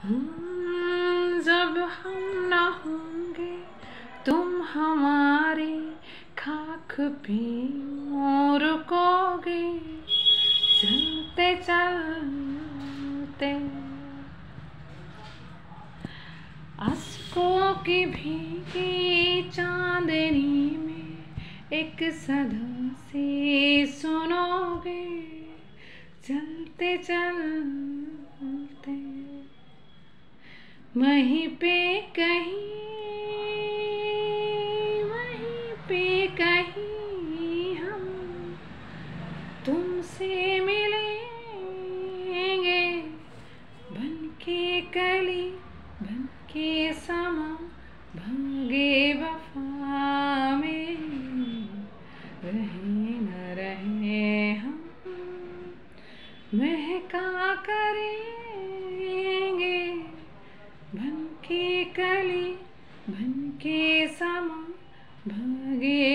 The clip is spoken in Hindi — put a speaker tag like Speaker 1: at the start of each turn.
Speaker 1: जब हम न होंगे तुम हमारी खाक पे रुकोगे, चलते चलते अश्कों की भीगी चांदनी में एक सदा से सुनोगे, चलते चलते वहीं पे कहीं हम तुमसे मिलेंगे, बनके कली बनके समा भागे वफा में, रहे न रहे हम महका करेंगे, बनके कली बनके समा भागे